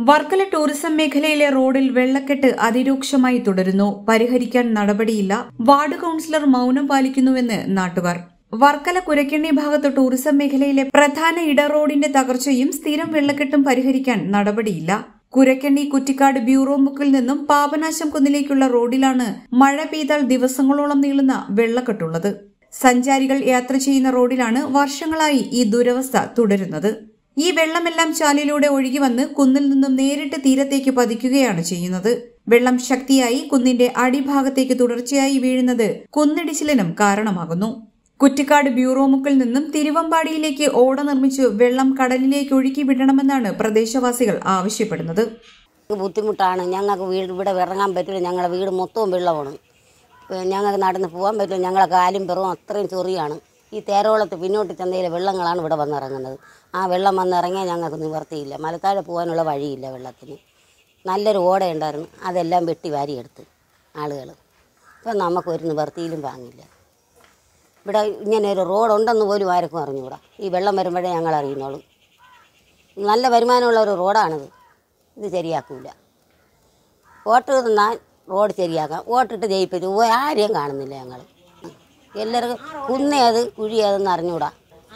Varkala tourism മേഖലയിലെ റോഡിൽ വെള്ളക്കെട്ട് അതിരൂക്ഷമായി തുടരുന്നു. പരിഹരിക്കാൻ നടപടിയില്ല. വാർഡ് കൌൺസിലർ മൌനം പാലിക്കുന്നുവെന്ന് നാട്ടുകാർ. വർക്കല കുരക്കണ്ണി ഭാഗത്ത് ടൂറിസം മേഖലയിലെ പ്രധാന ഇടറോഡിന്റെ തകർച്ചയും സ്ഥിരം വെള്ളക്കെട്ടും പരിഹരിക്കാൻ നടപടിയില്ല. കുരക്കണ്ണി കുറ്റിക്കാട് ബ്യൂറോ മുക്കിൽ നിന്നും പാപനാശം കുന്നിലേക്കുള്ള റോഡിലാണ് മഴ പെയ്താൽ ദിവസങ്ങളോളം നീളുന്ന വെള്ളക്കെട്ടുള്ളത്. സഞ്ചാരികൾ യാത്ര ചെയ്യുന്ന റോഡിലാണ് വർഷങ്ങളായി ഈ ദുരവസ്ഥ തുടരുന്നത്. ഈ വെള്ളമെല്ലാം ചാലിലൂടെ ഒഴുകി വന്ന് കുന്നിൽ നിന്നും നേരിട്ട് തീരത്തേക്ക് പതിക്കുകയാണ് ചെയ്യുന്നത്. വെള്ളം ശക്തിയായി കുന്നിന്റെ അടിഭാഗത്തേക്ക് തുടർച്ചയായി വീഴുന്നത് കുന്നിടിച്ചിലിനും കാരണമാകുന്നു. കുറ്റിക്കാട് ബ്യൂറോ മുക്കിൽ നിന്നും തിരുവമ്പാടിയിലേക്ക് ഓട നിർമ്മിച്ചു വെള്ളം കടലിലേക്ക് ഒഴുക്കി വിടണമെന്നാണ് പ്രദേശവാസികൾ ആവശ്യപ്പെടുന്നത്. ബുദ്ധിമുട്ടാണ്. ഞങ്ങൾക്ക് ഇവിടെ ഇറങ്ങാൻ പറ്റില്ല. ഞങ്ങളുടെ വീട് മൊത്തവും വെള്ളമാണ്. ഞങ്ങൾക്ക് നടന്ന് പോകാൻ പറ്റില്ല. ഞങ്ങളെ കാലും പെറും അത്രയും ചൊറിയാണ്. ഈ തേരോളത്ത് പിന്നോട്ട് ചന്തയിലെ വെള്ളങ്ങളാണ് ഇവിടെ വന്നിറങ്ങുന്നത്. ആ വെള്ളം വന്നിറങ്ങിയാൽ ഞങ്ങൾക്ക് നിവർത്തിയില്ല. മലത്താഴെ പോകാനുള്ള വഴിയില്ല. വെള്ളത്തിന് നല്ലൊരു ഓടയുണ്ടായിരുന്നു, അതെല്ലാം വെട്ടി വാരിയെടുത്ത് ആളുകൾ. ഇപ്പം നമുക്കൊരു നിവർത്തിയിലും വാങ്ങില്ല. ഇവിടെ ഇങ്ങനെ ഒരു റോഡുണ്ടെന്ന് പോലും ആർക്കും അറിഞ്ഞുകൂടാ. ഈ വെള്ളം വരുമ്പോഴേ ഞങ്ങൾ അറിയുന്നുള്ളൂ. നല്ല വരുമാനമുള്ള ഒരു റോഡാണിത്. ഇത് ശരിയാക്കില്ല. വോട്ട് തന്നാൽ റോഡ് ശരിയാക്കാം. വോട്ടിട്ട് ജയിപ്പിച്ചു ആരെയും കാണുന്നില്ല. ഞങ്ങൾ എല്ലാവർക്കും കുന്നേത് കുഴിയേതെന്ന് അറിഞ്ഞുകൂടാ.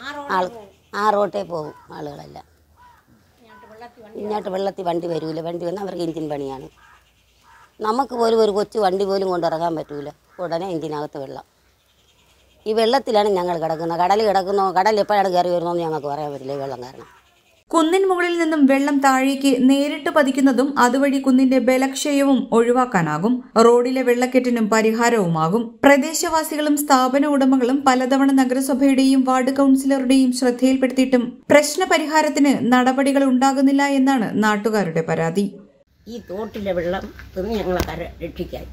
ആ റോട്ടേ പോകും ആളുകളെല്ലാം. ഇങ്ങോട്ട് വെള്ളത്തിൽ വണ്ടി വരില്ല. വണ്ടി വന്നാൽ അവർക്ക് എഞ്ചിൻ പണിയാണ്. നമുക്ക് പോലും ഒരു കൊച്ചു വണ്ടി പോലും കൊണ്ടിറങ്ങാൻ പറ്റില്ല. ഉടനെ എഞ്ചിനകത്ത് വെള്ളം. ഈ വെള്ളത്തിലാണ് ഞങ്ങൾ കിടക്കുന്നത്. കടൽ കിടക്കുന്നോ, കടൽ എപ്പോഴാണ് കയറി വരുന്നതെന്ന് ഞങ്ങൾക്ക് പറയാൻ പറ്റില്ല. വെള്ളം കാരണം കുന്നിൻ മുകളിൽ നിന്നും വെള്ളം താഴേക്ക് നേരിട്ട് പതിക്കുന്നതും അതുവഴി കുന്നിന്റെ ബലക്ഷയവും ഒഴിവാക്കാനാകും. റോഡിലെ വെള്ളക്കെട്ടിനും പരിഹാരവുമാകും. പ്രദേശവാസികളും സ്ഥാപന ഉടമകളും പലതവണ നഗരസഭയുടെയും വാർഡ് കൌൺസിലറുടെയും ശ്രദ്ധയിൽപ്പെടുത്തിയിട്ടും പ്രശ്നപരിഹാരത്തിന് നടപടികൾ ഉണ്ടാകുന്നില്ല എന്നാണ് നാട്ടുകാരുടെ പരാതി. ഈ തോട്ടിലെ വെള്ളം ഞങ്ങളെ രക്ഷിക്കാൻ,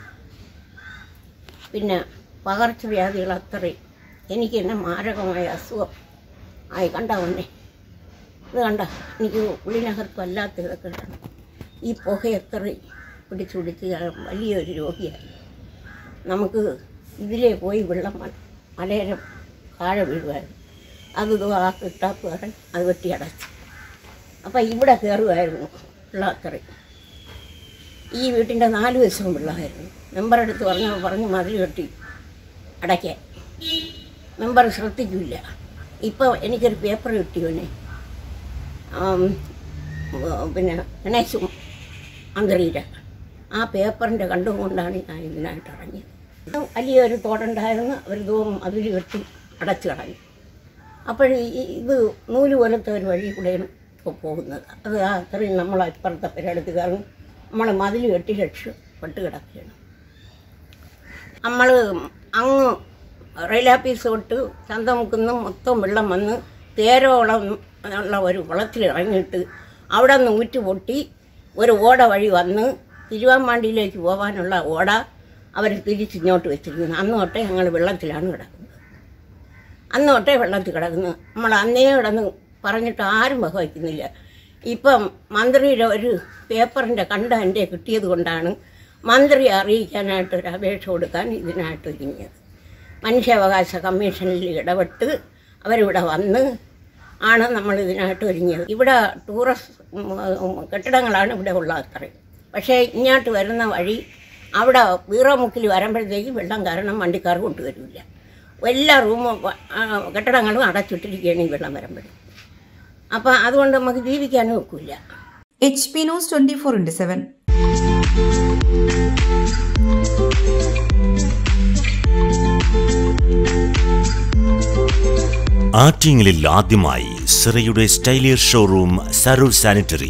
പിന്നെ പകർച്ചവ്യാധികൾ അത്രയും എനിക്ക് തന്നെ മാരകമായ അസുഖം ആയി കണ്ടാവുന്നേ. ഇത് കണ്ട എനിക്ക് ഉള്ളിനകത്ത് വല്ലാത്ത ഇതൊക്കെ ഉണ്ട്. ഈ പുക എത്രയും പിടിച്ച് വലിയൊരു രോഗിയായി. നമുക്ക് ഇതിലേ പോയി വെള്ളം മലയുടെ താഴെ വീഴുമായിരുന്നു. അത് ആ കിട്ടാപ്പുകാരൻ അത് വെട്ടി അടച്ചു. അപ്പം ഇവിടെ കയറുമായിരുന്നു വെള്ളം അത്രയും. ഈ വീട്ടിൻ്റെ 4 വശവും വെള്ളമായിരുന്നു. മെമ്പറെടുത്ത് പറഞ്ഞ് മതിൽ കെട്ടി അടയ്ക്കാൻ. മെമ്പർ ശ്രദ്ധിക്കില്ല. ഇപ്പോൾ എനിക്കൊരു പേപ്പർ കിട്ടിയോനെ, പിന്നെ ഗണേശ് മന്ത്രിയുടെ ആ പേപ്പറിൻ്റെ കണ്ടുകൊണ്ടാണ് ഞാൻ ഇതിനായിട്ട് ഇറങ്ങിയത്. വലിയൊരു തോടുണ്ടായിരുന്നു. അവരിതും അതിൽ കെട്ടി അടച്ചു കളഞ്ഞു. അപ്പോൾ ഇത് നൂല് പോലത്തെ ഒരു വഴി കൂടെയാണ് ഇപ്പോൾ പോകുന്നത്. അത് അത്രയും നമ്മൾ ഇപ്പുറത്തെ പേരെടുത്ത് കയറും. നമ്മൾ മതിൽ കെട്ടി രക്ഷപ്പെട്ട് കിടക്കുകയാണ്. നമ്മൾ അങ്ങ് റെയിലാപ്പീസ് തൊട്ട് ചന്തമുക്കുന്ന മൊത്തം വെള്ളം വന്ന് തേരോളം ഉള്ള ഒരു കുളത്തിൽ ഇറങ്ങിയിട്ട് അവിടെ നിന്ന് ഊറ്റ് പൊട്ടി ഒരു ഓട വഴി വന്ന് തിരുവാമ്പാണ്ടിയിലേക്ക് പോകാനുള്ള ഓട അവർ തിരിച്ചിങ്ങോട്ട് വെച്ചിരിക്കുന്നു. അന്ന് തൊട്ടേ ഞങ്ങൾ വെള്ളത്തിലാണ് കിടക്കുന്നത്. അന്ന് തൊട്ടേ വെള്ളത്തിൽ കിടക്കുന്നത്. നമ്മൾ അന്നേ കിടന്ന് പറഞ്ഞിട്ട് ആരും വഹിക്കുന്നില്ല. ഇപ്പം മന്ത്രിയുടെ ഒരു പേപ്പറിൻ്റെ എൻ്റെ കിട്ടിയത് കൊണ്ടാണ് മന്ത്രിയെ അറിയിക്കാനായിട്ട് ഒരു അപേക്ഷ കൊടുക്കാൻ ഇതിനായിട്ട് ഒരുങ്ങിയത്. മനുഷ്യാവകാശ കമ്മീഷനിൽ ഇടപെട്ട് അവരിവിടെ വന്ന് ആണ് നമ്മൾ ഇതിനായിട്ട് ഒരുങ്ങിയത്. ഇവിടെ ടൂറിസ്റ്റ് കെട്ടിടങ്ങളാണ് ഇവിടെ ഉള്ളത് അത്രയും. പക്ഷേ ഇങ്ങോട്ട് വരുന്ന വഴി അവിടെ വീറമുക്കിൽ വരുമ്പോഴത്തേക്ക് വെള്ളം കാരണം വണ്ടിക്കാർ കൊണ്ടുവരില്ല. എല്ലാ കെട്ടിടങ്ങളും അടച്ചിട്ടിരിക്കുകയാണ് ഈ വെള്ളം വരുമ്പോഴും. അപ്പം അതുകൊണ്ട് നമുക്ക് ജീവിക്കാനും ഒക്കില്ല. HP News 24/7. ആറ്റിങ്ങലിൽ ആദ്യമായി സിറയുടെ സ്റ്റൈലിയർ showroom Saroor sanitary.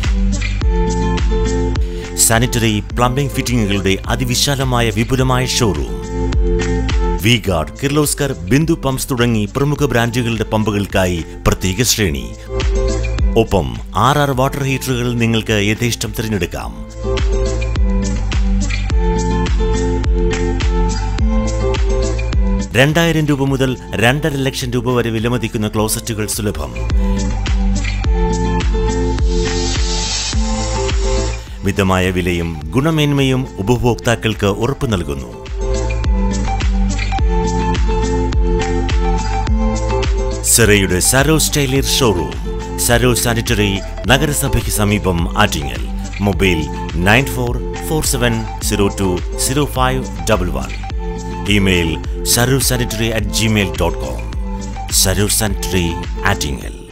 Sanitary plumbing ഫിറ്റിംഗുകളുടെ അതിവിശാലമായ വിപുലമായ showroom. V Guard, Kirloskar, Bindu pumps തുടങ്ങി പ്രമുഖ ബ്രാൻഡുകളുടെ പമ്പുകൾക്കായി പ്രത്യേക ശ്രേണി. ഒപ്പം RR വാട്ടർ ഹീറ്ററുകൾ നിങ്ങൾക്ക് യഥേഷ്ടം തിരഞ്ഞെടുക്കാം. ₹2000 മുതൽ ₹2.5 വരെ വിലമതിക്കുന്ന ക്ലോസറ്റുകൾ സുലഭം. മിതമായ വിലയും ഗുണമേന്മയും ഉപഭോക്താക്കൾക്ക് ഉറപ്പു നൽകുന്നു. സിറയുടെ സരോ സ്റ്റൈലിയർ ഷോറൂം സരൂർ സാനിറ്ററി, നഗരസഭയ്ക്ക് സമീപം, Attingal. Mobile 9447020511. Email sarursanitary@gmail.com. Saroor sanitary, Attingal.